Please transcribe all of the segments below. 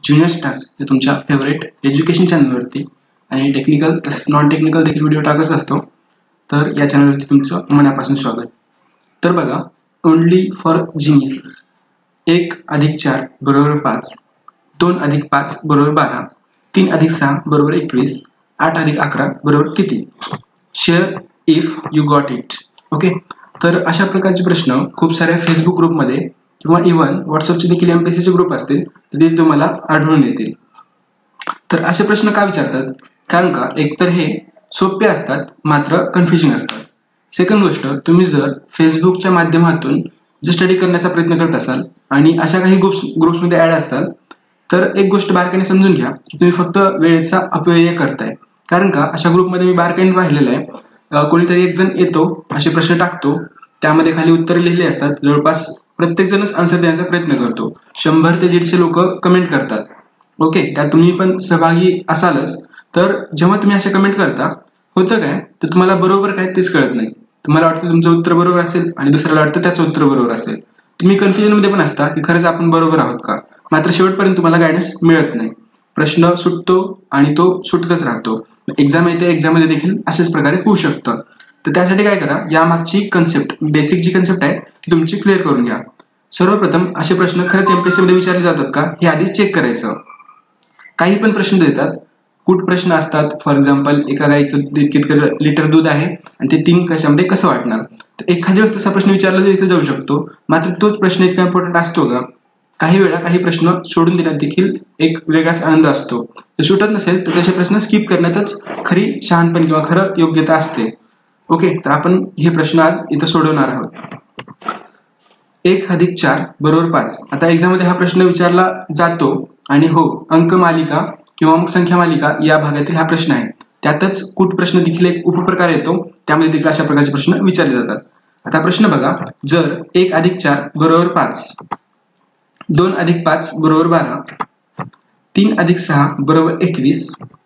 Junior stars हे तुमच्या favourite education चॅनलवरती आणि टेक्निकल तसेच नॉन टेक्निकल देखील व्हिडिओ टाकत असतो. तर या चॅनलवरती तुमचं मनापासून स्वागत. तर बघा, ओनली फॉर जीनियसेस 1 + 4 = 5, 2 + 5 = 12, 3 + 6 = 21, 8 + 11 = किती? Share if you got it. Okay, तर अशा प्रकारचे प्रश्न खूप साऱ्या फेसबुक ग्रुपमध्ये किंवा इव्हन व्हॉट्सअपचे देखील एमपीएससीचे ग्रुप असतील तर ते तुम्हाला आढळून येतील. तर असे प्रश्न का विचारतात? कारण का एकतर हे सोपे असतात मात्र कन्फ्युजिंग असतात. सेकंड गोष्ट, तुम्ही जर फेसबुकच्या माध्यमातून जर स्टडी करण्याचा प्रयत्न करत असाल आणि अशा काही ग्रुप्समध्ये ऍड असताल तर एक गोष्ट बारकाईने समजून घ्या की तुम्ही फक्त वेळेचा अपव्यय करताय. कारण का अशा ग्रुपमध्ये मी बारकाईने पाहिलेलं आहे, कोणीतरी एक जण येतो, असे प्रश्न टाकतो, त्यामध्ये खाली उत्तर लिहिली असतात, जवळपास प्रत्येक जणच आन्सर देण्याचा प्रयत्न करतो. 100 ते 150 लोक कमेंट करतात. ओके, त्यात तुम्ही पण सहभागी असालच. तर जेव्हा तुम्ही असे कमेंट करता, होतं काय तर तुम्हाला बरोबर काय तेच कळत नाही. तुम्हाला वाटतं तुमचं उत्तर बरोबर असेल आणि दुसऱ्याला वाटतं त्याचं उत्तर बरोबर असेल. तुम्ही कन्फ्युजन मध्ये पण असता की खरंच आपण बरोबर आहोत का, मात्र शेवटपर्यंत तुम्हाला गायडन्स मिळत नाही. प्रश्न सुटतो आणि तो सुटतच राहतो. एक्झाम येते, एक्झाम मध्ये देखील अशाच प्रकारे होऊ शकतं. तर त्यासाठी काय करा, यामागची कन्सेप्ट, बेसिक जी कन्सेप्ट आहे ती तुमची क्लिअर करून घ्या. सर्वप्रथम असे प्रश्न खरंच एमपीएससी मध्ये विचारले जातात का हे आधी चेक करायचं. काही पण प्रश्न देतात, कुठ प्रश्न असतात. फॉर एक्झाम्पल, एका गाईचं किती लिटर दूध आहे आणि ते 3 कशामध्ये कसं वाटणार. तर एखाद्या वेळेस तसा प्रश्न विचारला देखील जाऊ शकतो, मात्र तोच प्रश्न इतका इम्पॉर्टंट असतो का? काही वेळा काही प्रश्न सोडून देण्यात देखील एक वेगळाच आनंद असतो. जर सुटत नसेल तर तसे प्रश्न स्किप करण्यातच खरी शहाणपण किंवा खरं योग्यता असते. ओके, तर आपण हे प्रश्न आज इथं सोडवणार आहोत. 1 + 4 = 5. आता एक्झाम मध्ये हा प्रश्न विचारला जातो आणि हो, अंक मालिका किंवा मग संख्या मालिका या भागातील हा प्रश्न आहे. त्यातच कूट प्रश्न देखील एक उपप्रकार येतो, त्यामध्ये देखील अशा प्रकारचे प्रश्न विचारले जातात. आता प्रश्न बघा, जर 1 + 4 = 5, 2 + 5 = 12, 3 + 6 = 21,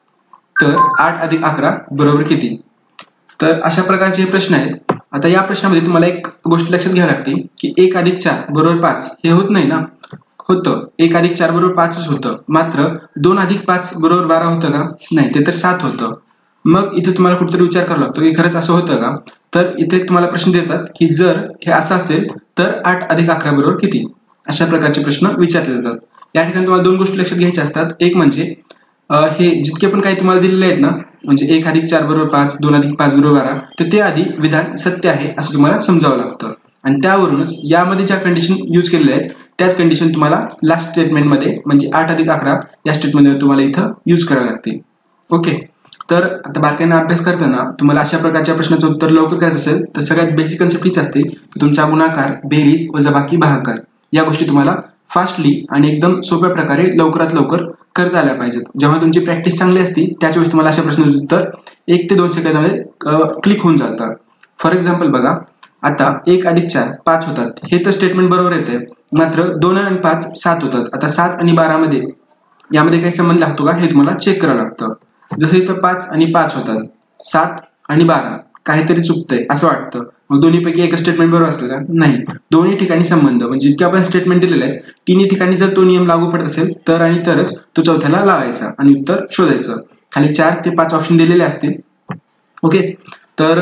तर 8 + 11 = किती? तर अशा प्रकारचे प्रश्न आहेत. आता या प्रश्नामध्ये तुम्हाला एक गोष्ट लक्षात घ्यावी लागते की 1 + 4 = 5 हे होत नाही ना. होतं, 1 + 4 = 5च होतं, मात्र 2 + 5 = 12 होतं का? नाही, ते तर 7 होतं. मग इथे तुम्हाला कुठेतरी विचार करावा लागतो की खरंच असं होतं का? तर इथे तुम्हाला प्रश्न देतात की जर हे असं असेल तर 8 + 11 = किती? अशा प्रकारचे प्रश्न विचारले जातात. या ठिकाणी तुम्हाला 2 गोष्टी लक्षात घ्यायच्या असतात. एक म्हणजे हे जितके पण काही तुम्हाला दिलेले आहेत ना, म्हणजे 1 + 4 = 5, 2 + 5 = 12, तर ते आधी विधान सत्य आहे असं तुम्हाला समजावं लागतं. आणि त्यावरूनच यामध्ये ज्या कंडिशन यूज केलेल्या आहेत त्याच कंडिशन तुम्हाला लास्ट स्टेटमेंटमध्ये म्हणजे 8 + 11 या स्टेटमेंटमध्ये तुम्हाला इथं यूज करावे लागतील. ओके, तर आता बारकाईने अभ्यास करताना तुम्हाला अशा प्रकारच्या प्रश्नाचं उत्तर लवकर करायचं असेल तर सगळ्यात बेसिक कन्सेप्ट हीच असते की तुमचा गुणाकार, बेरीज, वजाबाकी, भागाकार या गोष्टी तुम्हाला फास्टली आणि एकदम सोप्या प्रकारे लवकरात लवकर करता आल्या पाहिजेत. जेव्हा तुमची प्रॅक्टिस चांगली असते त्याच वेळेस तुम्हाला अशा प्रश्नाचं उत्तर 1 ते 2 सेकंदामध्ये क्लिक होऊन जातं. फॉर एक्झाम्पल बघा, आता 1 + 4 5 होतात, हे तर स्टेटमेंट बरोबर येते, मात्र 2 आणि 5 7 होतात. आता 7 आणि 12 मध्ये यामध्ये काही संबंध लागतो का हे तुम्हाला चेक करावं लागतं. जसं इथं 5 आणि 5 होतात, 7 आणि 12 काहीतरी चुकतंय असं वाटतं. मग दोन्हीपैकी एक स्टेटमेंट बरोबर असेल का? नाही, दोन्ही ठिकाणी संबंध म्हणजे जितके आपण स्टेटमेंट दिलेले आहेत तिन्ही ठिकाणी जर तो नियम लागू पडत असेल तर आणि तरच तो चौथ्याला लावायचा आणि उत्तर शोधायचं. खाली 4 ते 5 ऑप्शन दिलेले असतील. ओके, तर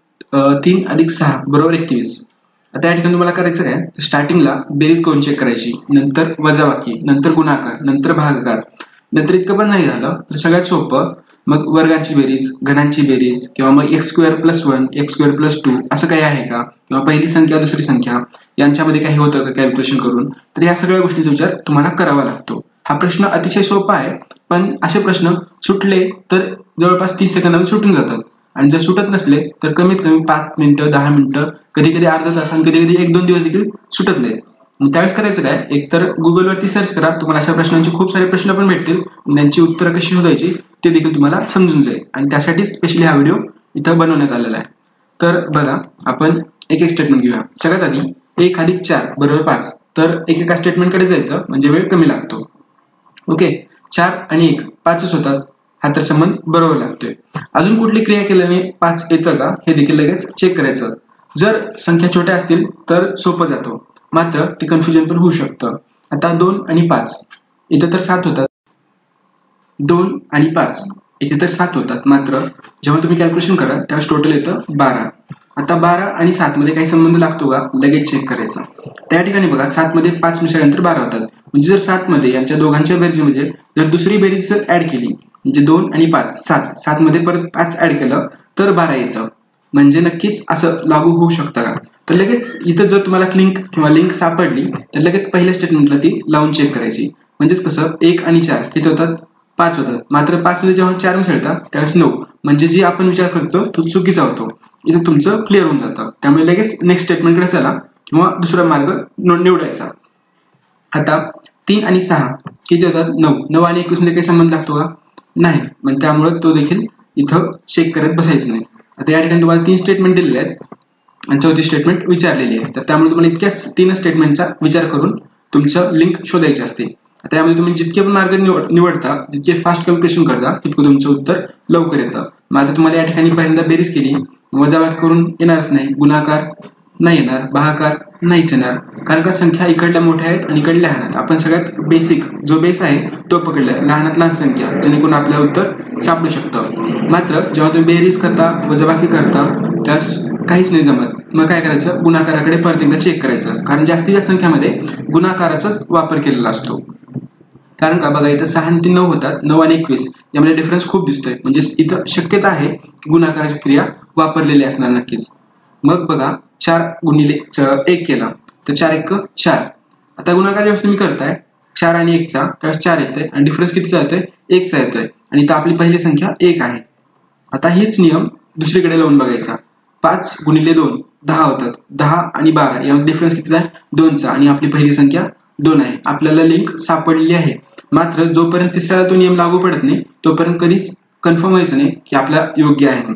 3 + 6 = 21. आता या ठिकाणी तुम्हाला करायचं काय, स्टार्टिंगला बेरीज करून चेक करायची, नंतर वजाबाकी, नंतर गुणाकार, नंतर भागाकार. नंतर इतकं पण नाही झालं तर सगळ्यात सोपं मग वर्गांची बेरीज, घनांची बेरीज किंवा मग x² + 1, x² + 2 असं काही आहे का, किंवा पहिली संख्या दुसरी संख्या यांच्यामध्ये काही होतं का कॅल्क्युलेशन करून. तर या सगळ्या गोष्टीचा विचार तुम्हाला करावा लागतो. हा प्रश्न अतिशय सोपा आहे, पण असे प्रश्न सुटले तर जवळपास 30 सेकंदामध्ये सुटून जातात आणि जर सुटत नसले तर कमीत कमी 5 मिनिटं, 10 मिनिटं, कधी कधी अर्धा तास आणि कधी कधी 1-2 दिवस देखील सुटत नाही. त्यावेळेस करायचं काय, एकतर गुगलवरती सर्च करा, तुम्हाला अशा प्रश्नांचे खूप सारे प्रश्न पण भेटतील, त्यांची उत्तरं कशी शोधायची ते देखील तुम्हाला समजून जाईल आणि त्यासाठी स्पेशली हा व्हिडिओ इथं बनवण्यात आलेला आहे. तर बघा, आपण एक एक स्टेटमेंट घेऊया. सगळ्यात आधी 1 + 4 = 5, तर एकेका स्टेटमेंटकडे जायचं म्हणजे वेळ कमी लागतो. ओके, 4 आणि 1 5च होतात, हा तर संबंध बरोबर लागतोय. अजून कुठली क्रिया केल्याने 5 येतं का हे देखील लगेच चेक करायचं. जर संख्या छोट्या असतील तर सोपं जातं, मात्र ते कन्फ्युजन पण होऊ शकतं. आता 2 आणि 5 इथं तर 7 होतात. 2 आणि 5 इथे तर 7 होतात, मात्र जेव्हा तुम्ही कॅल्क्युलेशन कराल त्यावेळेस टोटल येतं 12. आता 12 आणि 7 मध्ये काही संबंध लागतो का लगेच चेक करायचा. त्या ठिकाणी बघा 7 मध्ये 5 मिसळल्यानंतर 12 होतात. म्हणजे जर 7 मध्ये यांच्या दोघांच्या बेरजेमध्ये जर दुसरी बेरीज जर ऍड केली म्हणजे 2 आणि 5 7 मध्ये परत 5 ऍड केलं तर 12 येतं. म्हणजे नक्कीच असं लागू होऊ शकतं का? तर लगेच इथं जर तुम्हाला लिंक सापडली तर लगेच पहिल्या स्टेटमेंटला ती लावून चेक करायची. म्हणजेच कसं 1 आणि 4 किती होतात 5 होतात, मात्र 5 मध्ये जेव्हा 4 मिसळतात त्यावेळेस 9, म्हणजे जी आपण विचार करतो तो चुकीचा होतो. इथे तुमचं क्लिअर होऊन जातं. त्यामुळे लगेच नेक्स्ट स्टेटमेंटकडे चला किंवा दुसरा मार्ग निवडायचा. आता 3 आणि 6 किती होतात 9. 9 आणि 21 मध्ये काही संबंध लागतो का नाही, म्हणजे त्यामुळे तो देखील इथं चेक करत बसायचं नाही. आता या ठिकाणी तुम्हाला 3 स्टेटमेंट दिलेले आहेत आणि 4थी स्टेटमेंट विचारलेली आहे. तर त्यामुळे तुम्हाला इतक्याच 3 स्टेटमेंटचा विचार करून तुमचं लिंक शोधायची असते. आता यामध्ये तुम्ही जितके पण मार्ग निवडता, जितके फास्ट कॅल्क्युलेशन करता तितकं तुमचं उत्तर लवकर येतं. मात्र तुम्हाला या ठिकाणी पहिल्यांदा बेरीज केली वजाबाकी करून येणारच नाही, गुणाकार नाही येणार, भागाकार नाहीच येणार, कारण का संख्या इकडल्या मोठ्या आहेत आणि इकडल्या लहान आहेत. आपण सगळ्यात बेसिक जो बेस आहे तो पकडलाय, लहानात लहान संख्या, जेणेकरून आपलं उत्तर सापडू शकतं. मात्र जेव्हा तुम्ही बेरीज करता वजाबाकी करता त्यास काहीच नाही जमत, मग काय करायचं गुणाकाराकडे परत एकदा चेक करायचं, कारण जास्तीत जास्त संख्यामध्ये गुणाकाराचाच वापर केलेला असतो. कारण का बघा इथं 6 आणि 3 9 होतात, 9 आणि 21 यामध्ये डिफरन्स खूप दिसतोय, म्हणजे इथं शक्यता आहे की गुणाकाराची क्रिया वापरलेली असणार नक्कीच. मग बघा 4 गुणिले 1 केला तर 4 1 4. आता गुणाकार जेव्हा तुम्ही करताय 4 आणि 1 चा त्यावेळेस 4 येतोय आणि डिफरन्स कितीचा येतोय 1 चा येतोय आणि इथं आपली पहिली संख्या 1 आहे. आता हेच नियम दुसरीकडे लावून बघायचा. 5 गुणिले 2 10 होतात, 10 आणि 12 यामध्ये डिफरन्स कितीचा आहे 2 चा आणि आपली पहिली संख्या 2 आहे. आपल्याला लिंक सापडलेली आहे, मात्र जोपर्यंत तिसऱ्याला तो नियम लागू पडत नाही तोपर्यंत कधीच कन्फर्म व्हायचं नाही की आपला योग्य आहे.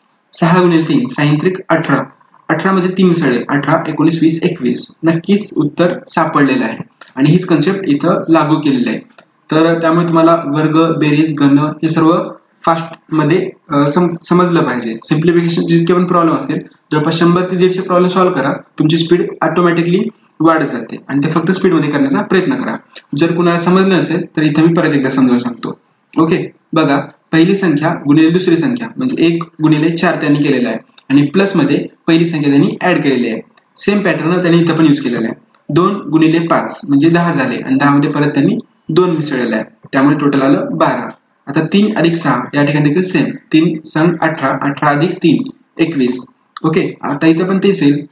6 गुणिले 3 6 18. 18 मध्ये 3 मिसळले 18 19 20 21. नक्कीच उत्तर सापडलेलं आहे आणि हीच कन्सेप्ट इथं लागू केलेली आहे. तर त्यामुळे तुम्हाला वर्ग बेरीज गण हे सर्व फास्ट मध्ये समजलं पाहिजे. सिम्प्लिफिकेशन जितके पण प्रॉब्लेम असतील जवळपास 100 ते 150 प्रॉब्लेम सॉल्व्ह करा, तुमची स्पीड ऑटोमॅटिकली वाढत जाते आणि ते फक्त स्पीड मध्ये करण्याचा प्रयत्न करा. जर कुणाला समजलं नसेल तर इथे मी परत एकदा समजावून सांगतो. ओके, बघा पहिली संख्या गुणिले दुसरी संख्या म्हणजे 1 गुणिले 4 त्यांनी केलेला आहे आणि प्लस मध्ये पहिली संख्या त्यांनी ऍड केलेली आहे. सेम पॅटर्न त्यांनी इथं पण यूज केलेला आहे. 2 गुणिले 5 म्हणजे 10 झाले आणि 10 मध्ये परत त्यांनी 2 मिसळलेला आहे, त्यामुळे टोटल आलं 12. आता 3 अधिक 6 या ठिकाणी देखील सेम, 3 संग 18 18 अधिक 3 21. ओके, आता इथं पण तेच येईल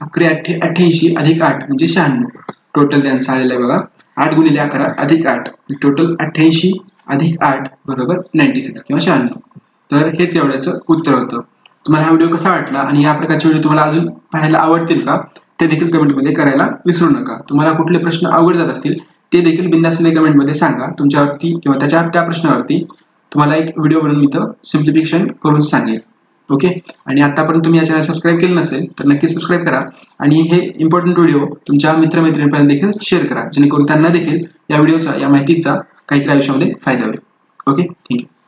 88 अधिक 8 म्हणजे 96. टोटल त्यांचं आलेलं आहे बघा 8 गुणिले 11 अधिक 8 टोटल 88 अधिक 8 बरोबर 96 किंवा 96. तर हेच एवढ्याचं उत्तर होतं. तुम्हाला हा व्हिडिओ कसा वाटला आणि या प्रकारचे व्हिडिओ तुम्हाला अजून पाहायला आवडतील का ते देखील कमेंटमध्ये करायला विसरू नका. तुम्हाला कुठले प्रश्न अवघड जात असतील ते देखील बिंदासपणे कमेंटमध्ये सांगा. तुमच्यावरती किंवा त्या प्रश्नावरती तुम्हाला एक व्हिडिओ बनवून इथं सिम्प्लिफिकेशन करून सांगेल. ओके, आणि आतापर्यंत तुम्ही या चॅनल सबस्क्राईब केलं नसेल तर नक्की सबस्क्राईब करा आणि हे इम्पॉर्टंट व्हिडिओ तुमच्या मित्रमैत्रिणींपर्यंत देखील शेअर करा, जेणेकरून त्यांना देखील या व्हिडिओचा या माहितीचा काहीतरी आयुष्यामध्ये फायदा होईल. Okay, thank you.